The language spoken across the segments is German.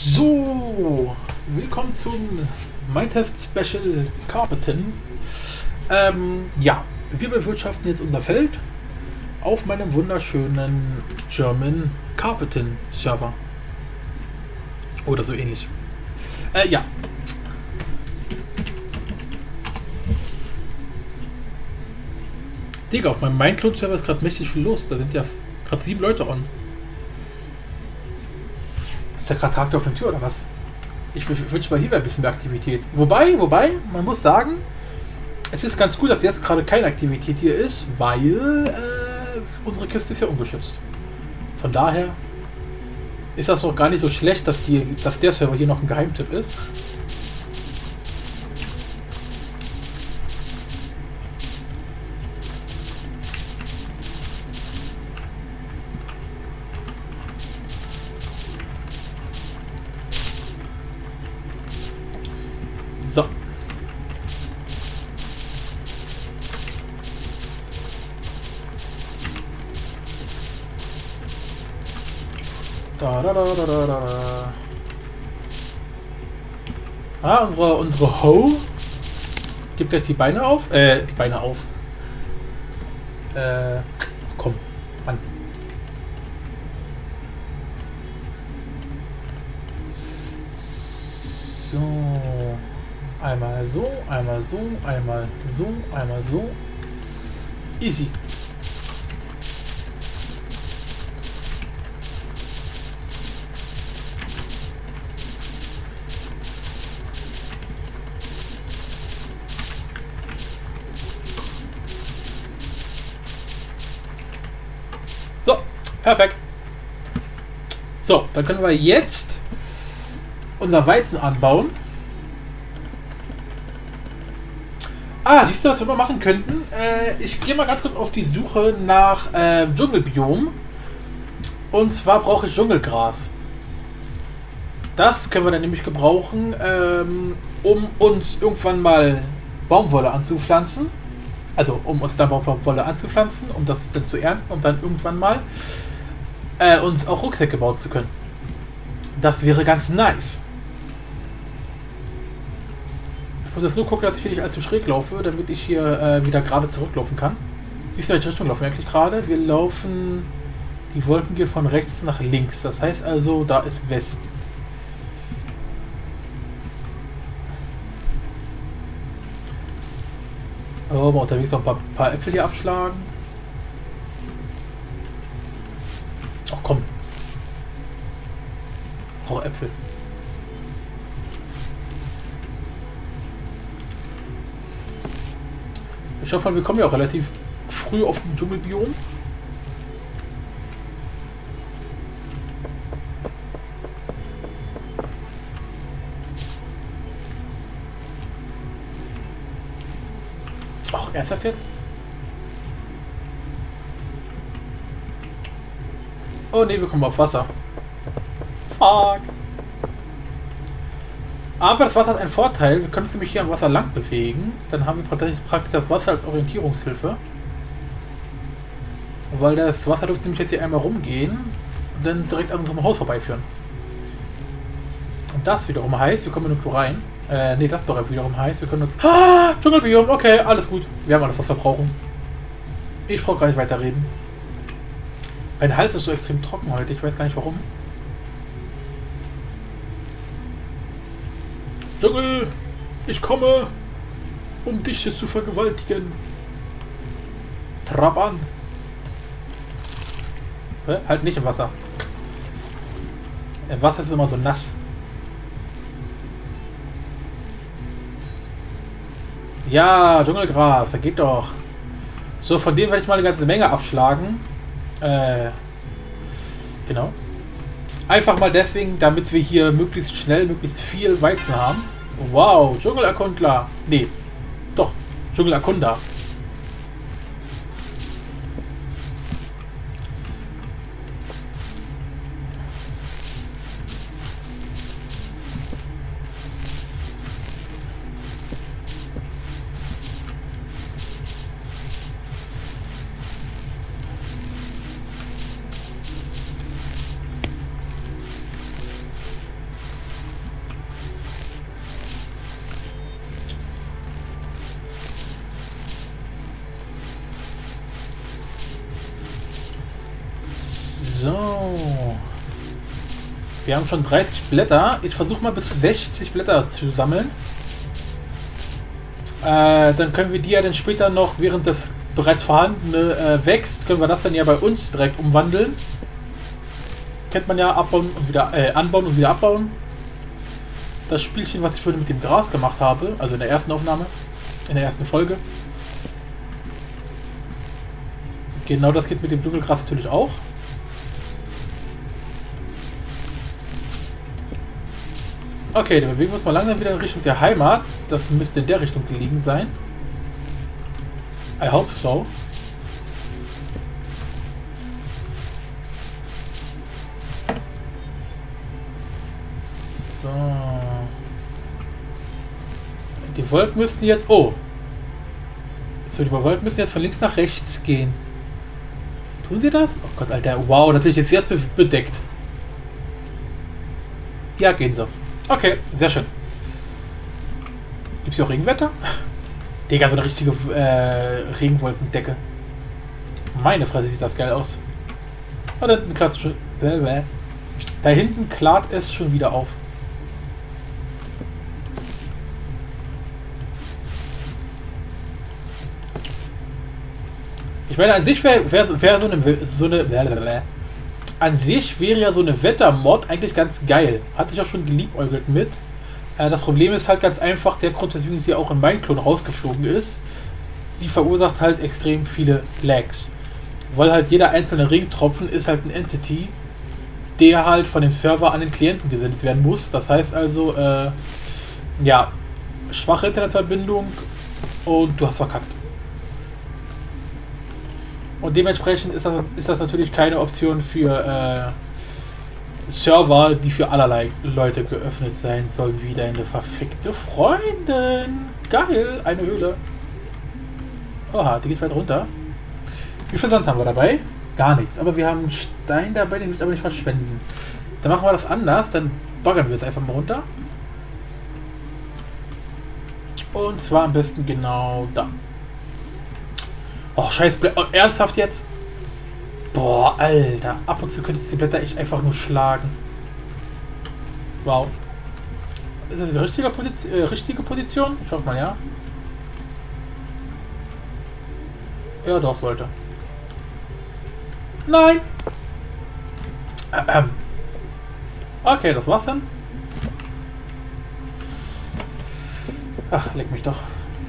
So, willkommen zum MyTest Special Carpeting. Ja, wir bewirtschaften jetzt unser Feld auf meinem wunderschönen German Carpeting Server. Oder so ähnlich. Ja. Digga, auf meinem Mineclone-Server ist gerade mächtig viel los. Da sind ja gerade 7 Leute on. Ist da gerade Tag auf der Tür oder was? Ich wünsche mal hier ein bisschen mehr Aktivität. Wobei, man muss sagen, es ist ganz gut, dass jetzt gerade keine Aktivität hier ist, weil unsere Kiste ist ja ungeschützt. Von daher ist das auch gar nicht so schlecht, dass der Server hier noch ein Geheimtipp ist. So. Ah, unsere Ho gibt gleich die Beine auf. Die Beine auf. Komm, Mann. So. Einmal so, einmal so, einmal so, einmal so. Easy. So, perfekt. So, dann können wir jetzt unser Weizen anbauen. Ah, siehst du, was wir mal machen könnten? Ich gehe mal ganz kurz auf die Suche nach Dschungelbiom. Und zwar brauche ich Dschungelgras. Das können wir dann nämlich gebrauchen, um uns irgendwann mal Baumwolle anzupflanzen. Also, um uns dann Baumwolle anzupflanzen, um das dann zu ernten und dann irgendwann mal uns auch Rucksäcke bauen zu können. Das wäre ganz nice. Ich muss jetzt nur gucken, dass ich hier nicht allzu schräg laufe, damit ich hier wieder gerade zurücklaufen kann. Siehst du, in welche Richtung laufen wir eigentlich gerade? Wir laufen... Die Wolken gehen von rechts nach links. Das heißt also, da ist Westen. Oh, mal unterwegs noch ein paar Äpfel hier abschlagen. Ach komm. Ich brauche Äpfel. Ich hoffe mal, wir kommen ja auch relativ früh auf dem Dschungelbiom. Ach, ernsthaft jetzt? Oh ne, wir kommen auf Wasser. Fuck. Aber das Wasser hat einen Vorteil, wir können uns nämlich hier am Wasser lang bewegen. Dann haben wir praktisch das Wasser als Orientierungshilfe. Weil das Wasser dürfte nämlich jetzt hier einmal rumgehen und dann direkt an unserem Haus vorbeiführen. Und das wiederum heißt, wir kommen nirgendwo rein. Ne, das doch wiederum heißt, wir können uns... Ah, Dschungelbiom, okay, alles gut. Wir haben alles, was wir brauchen. Ich brauche gar nicht weiterreden. Mein Hals ist so extrem trocken heute, ich weiß gar nicht warum. Dschungel, ich komme, um dich hier zu vergewaltigen. Trab an. Halt nicht im Wasser. Im Wasser ist immer so nass. Ja, Dschungelgras, da geht doch. So, von dem werde ich mal eine ganze Menge abschlagen. Genau. Einfach mal deswegen, damit wir hier möglichst schnell, möglichst viel Weizen haben. Wow, Dschungelerkundler. Nee, doch, Dschungelerkunder. So. Wir haben schon 30 Blätter. Ich versuche mal bis 60 Blätter zu sammeln. Dann können wir die ja dann später noch, während das bereits vorhandene wächst, können wir das dann ja bei uns direkt umwandeln. Kennt man ja, abbauen und wieder anbauen und wieder abbauen. Das Spielchen, was ich vorhin mit dem Gras gemacht habe, also in der ersten Aufnahme, in der ersten Folge. Genau das geht mit dem Dschungelgras natürlich auch. Okay, dann bewegen wir uns mal langsam wieder in Richtung der Heimat. Das müsste in der Richtung gelegen sein. I hope so. So. Die Wolken müssten jetzt... Oh. So, die Wolken müssen jetzt von links nach rechts gehen. Tun sie das? Oh Gott, Alter. Wow, natürlich ist jetzt bedeckt. Ja, gehen sie. Okay, sehr schön. Gibt es hier auch Regenwetter? Digga, so eine richtige Regenwolkendecke. Meine Fresse, sieht das geil aus. Oh, da hinten klart schon. Da hinten klart es schon wieder auf. Ich meine, an sich wäre an sich wäre ja so eine Wettermod eigentlich ganz geil. Hatte ich auch schon geliebäugelt mit. Das Problem ist halt ganz einfach, der Grund, weswegen sie auch in Minecraft rausgeflogen ist. Sie verursacht halt extrem viele Lags. Weil halt jeder einzelne Regentropfen ist halt ein Entity, der halt von dem Server an den Klienten gesendet werden muss. Das heißt also, ja, schwache Internetverbindung und du hast verkackt. Und dementsprechend ist das natürlich keine Option für Server, die für allerlei Leute geöffnet sein sollen, wie deine verfickte Freundin. Geil, eine Höhle. Oha, die geht weit runter. Wie viel Sand haben wir dabei? Gar nichts, aber wir haben einen Stein dabei, den will ich aber nicht verschwenden. Dann machen wir das anders, dann baggern wir es einfach mal runter. Und zwar am besten genau da. Oh, scheiß Blätter. Oh, ernsthaft jetzt? Boah, Alter. Ab und zu könnte ich die Blätter echt einfach nur schlagen. Wow. Ist das die richtige Position? Ich hoffe mal, ja. Ja, doch, sollte. Nein! Okay, das war's dann. Ach, leck mich doch.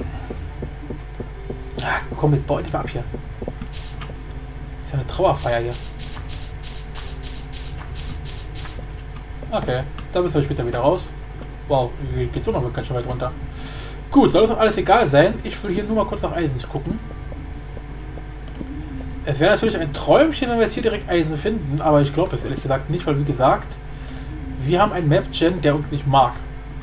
Ach, komm, jetzt bau endlich mal ab hier. Ist ja eine Trauerfeier hier. Okay, da müssen wir später wieder raus. Wow, geht's auch noch ganz schön weit runter. Gut, soll das auch alles egal sein? Ich will hier nur mal kurz nach Eisen gucken. Es wäre natürlich ein Träumchen, wenn wir jetzt hier direkt Eisen finden, aber ich glaube es ehrlich gesagt nicht, weil wie gesagt, wir haben einen Map-Gen, der uns nicht mag.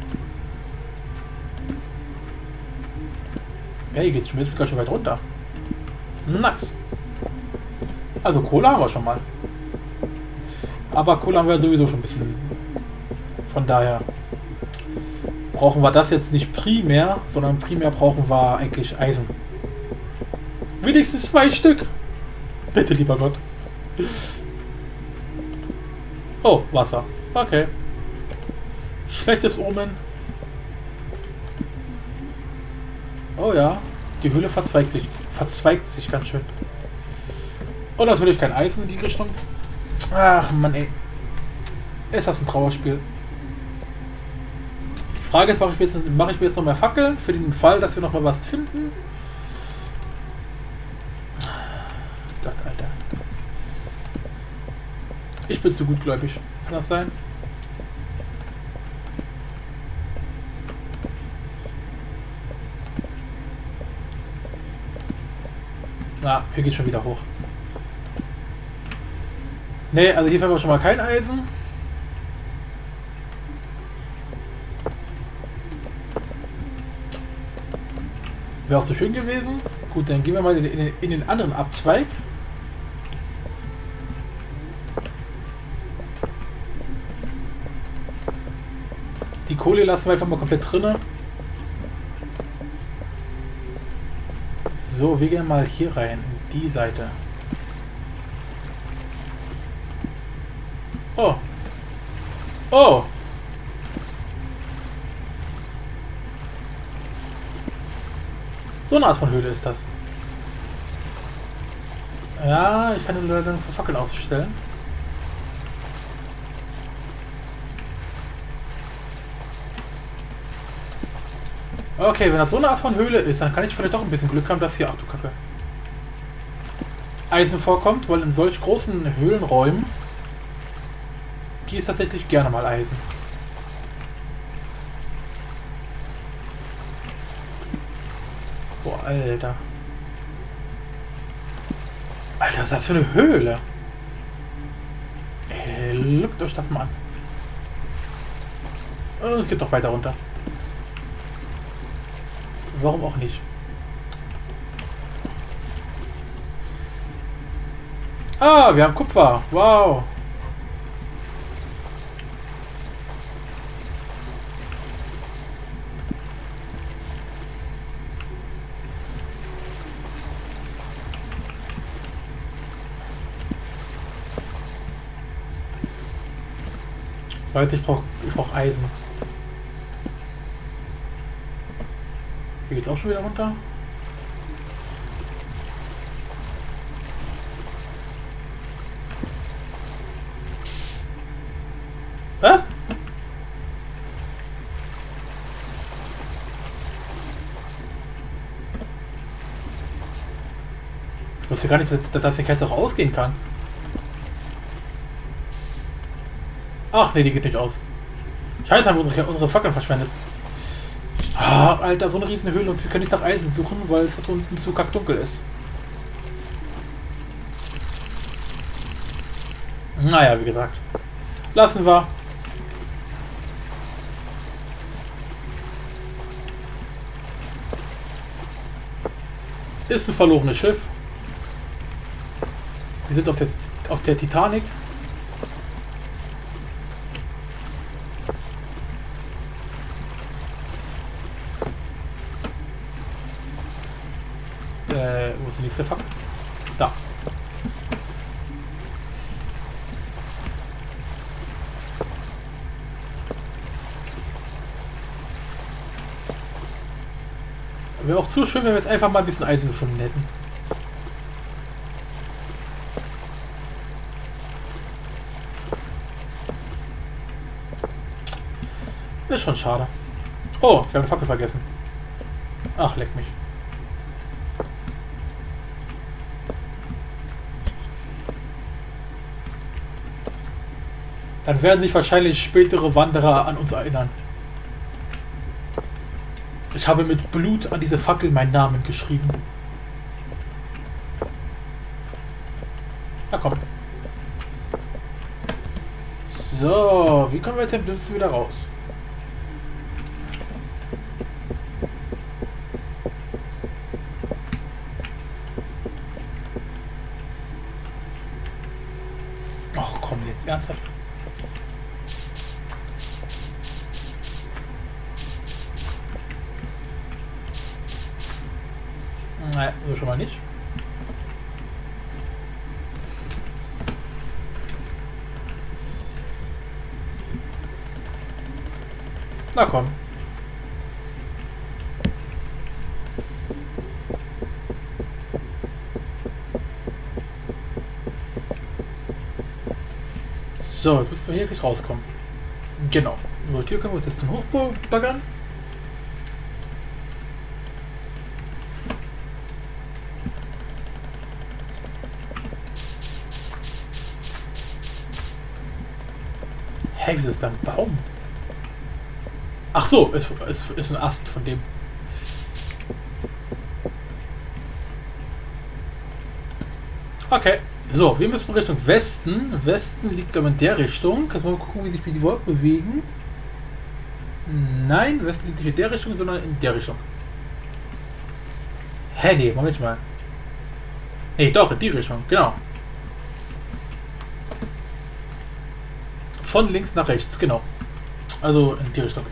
Ja, hier geht es schon ganz schön weit runter. Nice. Also Kohle haben wir schon mal. Aber Kohle haben wir sowieso schon ein bisschen. Von daher brauchen wir das jetzt nicht primär, sondern primär brauchen wir eigentlich Eisen. Wenigstens 2 Stück. Bitte, lieber Gott. Oh, Wasser. Okay. Schlechtes Omen. Oh ja, die Höhle verzweigt sich ganz schön. Und natürlich kein Eisen in die Richtung. Ach Mann, ey. Ist das ein Trauerspiel? Die Frage ist, mache ich mir jetzt noch mehr Fackeln für den Fall, dass wir noch mal was finden? Gott, Alter. Ich bin zu gutgläubig. Kann das sein? Na, hier geht schon wieder hoch. Ne, also hier finden wir schon mal kein Eisen. Wäre auch so schön gewesen. Gut, dann gehen wir mal in den anderen Abzweig. Die Kohle lassen wir einfach mal komplett drinne. So, wir gehen mal hier rein, in die Seite. Oh. Oh. So eine Art von Höhle ist das. Ja, ich kann den Leuten zu Fackeln ausstellen. Okay, wenn das so eine Art von Höhle ist, dann kann ich vielleicht doch ein bisschen Glück haben, dass hier, ach du Kacke, Eisen vorkommt, weil in solch großen Höhlenräumen gibt es tatsächlich gerne mal Eisen. Boah, Alter. Alter, was ist das für eine Höhle? Ey, guckt euch das mal an. Und es geht noch weiter runter. Warum auch nicht? Ah, wir haben Kupfer. Wow. Leute, ich brauch Eisen. Hier geht's auch schon wieder runter. Was? Ich wusste gar nicht, dass die Kerze auch ausgehen kann. Ach nee, die geht nicht aus. Scheiße, haben wir unsere Fackeln verschwendet. Ah, Alter, so eine riesen Höhle und wir können nicht nach Eisen suchen, weil es da unten zu kackdunkel ist. Naja, wie gesagt. Lassen wir. Ist ein verlorenes Schiff. Wir sind auf der Titanic. Wo ist die nächste Fackel? Da. Wäre auch zu schön, wenn wir jetzt einfach mal ein bisschen Eisen gefunden hätten. Ist schon schade. Oh, wir haben eine Fackel vergessen. Ach, leck mich. Dann werden sich wahrscheinlich spätere Wanderer an uns erinnern. Ich habe mit Blut an diese Fackel meinen Namen geschrieben. Na komm. So, wie kommen wir jetzt am dümmsten wieder raus? Ach komm, jetzt ernsthaft. Naja, so schon mal nicht. Na komm. So, jetzt müssen wir hier gleich rauskommen. Genau. Über die Tür können wir uns jetzt zum Hochbau baggern. Hey, wieso ist da ein Baum? Ach so, es ist ein Ast von dem. Okay. So, wir müssen Richtung Westen. Westen liegt aber in der Richtung. Jetzt mal gucken, wie sich die Wolken bewegen. Nein, Westen liegt nicht in der Richtung, sondern in der Richtung. Hä, nee, Moment mal. Nee, doch, in die Richtung, genau. Von links nach rechts, genau. Also in die Richtung.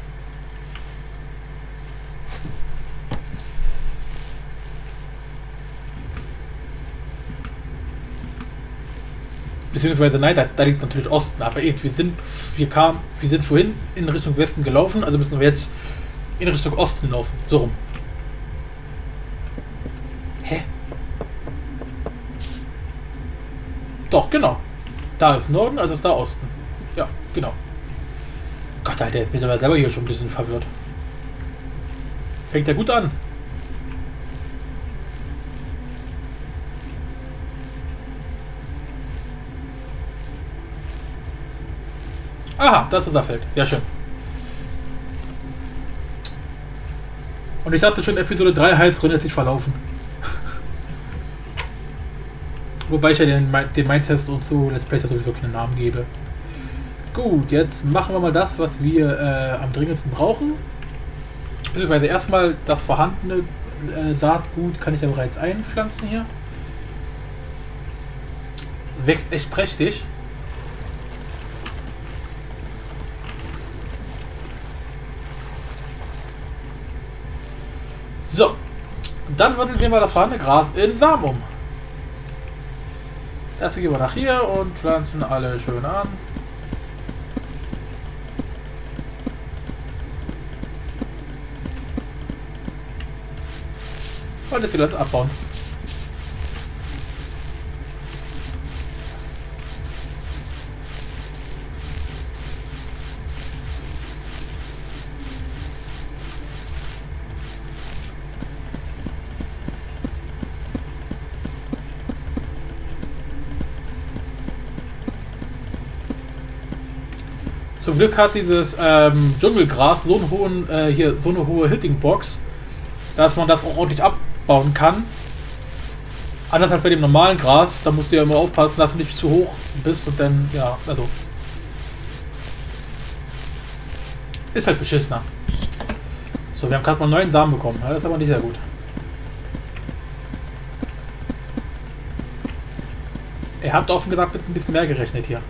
Beziehungsweise nein, da liegt natürlich Osten, aber wir sind vorhin in Richtung Westen gelaufen, also müssen wir jetzt in Richtung Osten laufen. So rum. Hä? Doch, genau. Da ist Norden, also ist da Osten. Ja, genau. Gott, Alter, jetzt bin ich aber selber hier schon ein bisschen verwirrt. Fängt ja gut an. Aha, das ist das Feld. Ja, schön. Und ich sagte schon, Episode 3 heißt Runde sich verlaufen. Wobei ich ja den Mindtest und so Let's Plays sowieso keinen Namen gebe. Gut, jetzt machen wir mal das, was wir am dringendsten brauchen. Beziehungsweise erstmal das vorhandene Saatgut kann ich ja bereits einpflanzen hier. Wächst echt prächtig. So, dann wandeln wir mal das vorhandene Gras in Samen um. Dazu gehen wir nach hier und pflanzen alle schön an. Und jetzt wieder abbauen. Zum Glück hat dieses Dschungelgras so eine hohe Hitting-Box, dass man das auch ordentlich abbauen kann. Anders als bei dem normalen Gras, da musst du ja immer aufpassen, dass du nicht zu hoch bist und dann, ja, also. Ist halt beschissener. So, wir haben gerade mal 9 Samen bekommen, das ist aber nicht sehr gut. Er hat offen gesagt mit ein bisschen mehr gerechnet hier.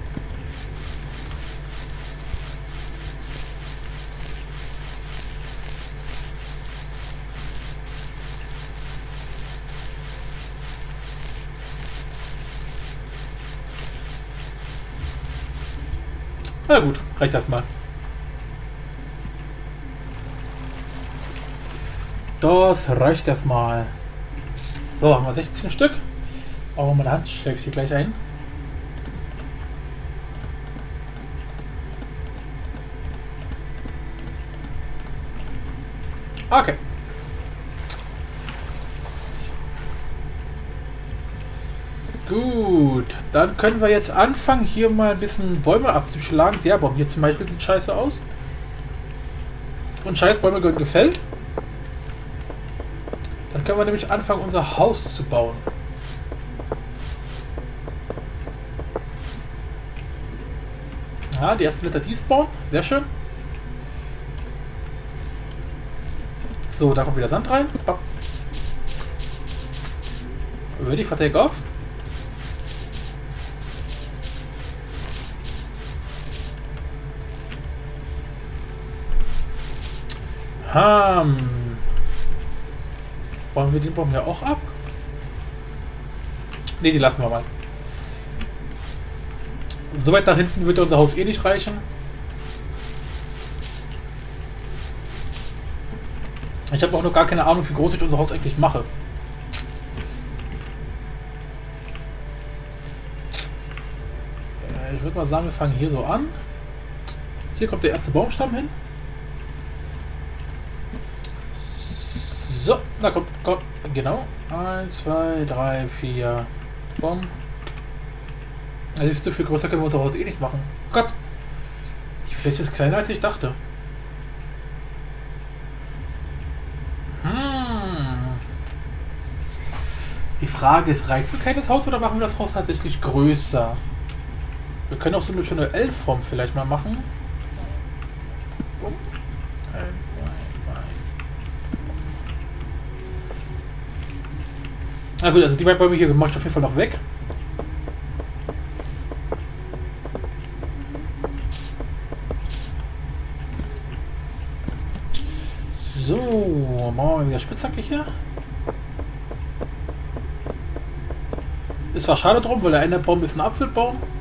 Na gut, reicht erstmal. Das reicht erstmal. So, haben wir 16 Stück. Auch meine Hand schlägt hier gleich ein. Okay. Gut, dann können wir jetzt anfangen, hier mal ein bisschen Bäume abzuschlagen. Der Baum hier zum Beispiel sieht scheiße aus. Und Scheißbäume gehören gefällt. Dann können wir nämlich anfangen, unser Haus zu bauen. Ja, die ersten Blätter dies bauen. Sehr schön. So, da kommt wieder Sand rein. Ready for take off. Wollen wir den Baum ja auch ab? Ne, die lassen wir mal. So weit nach hinten wird unser Haus eh nicht reichen. Ich habe auch noch gar keine Ahnung, wie groß ich unser Haus eigentlich mache. Ich würde mal sagen, wir fangen hier so an. Hier kommt der erste Baumstamm hin. So, na kommt, genau. 1, 2, 3, 4. Bumm. Das ist so viel größer, können wir unser Haus eh nicht machen. Gott! Die Fläche ist kleiner als ich dachte. Die Frage ist, reicht so ein kleines Haus oder machen wir das Haus tatsächlich größer? Wir können auch so eine schöne L-Form vielleicht mal machen. Bumm. 1, 2, 3. Na gut, also die beiden Bäume hier mache ich auf jeden Fall noch weg. So, machen wir wieder Spitzhacke hier. Ist zwar schade drum, weil der eine Baum ist ein Apfelbaum.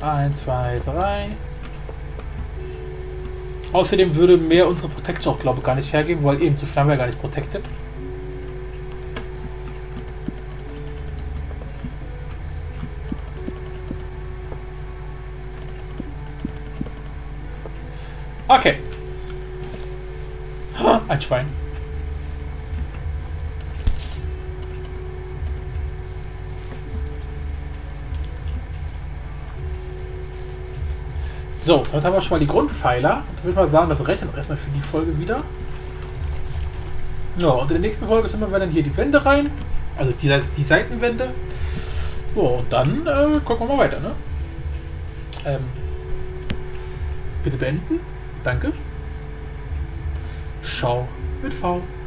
1, 2, 3. Außerdem würde mehr unsere Protection auch, glaube ich, gar nicht hergeben, weil eben zu viel haben wir ja gar nicht protected. Okay. Ein Schwein. So, damit haben wir schon mal die Grundpfeiler. Dann würde ich mal sagen, das reicht dann erstmal für die Folge wieder. Ja, und in der nächsten Folge sind wir dann hier die Wände rein. Also die Seitenwände. So, und dann gucken wir mal weiter, ne? Bitte beenden. Danke. Schau mit V.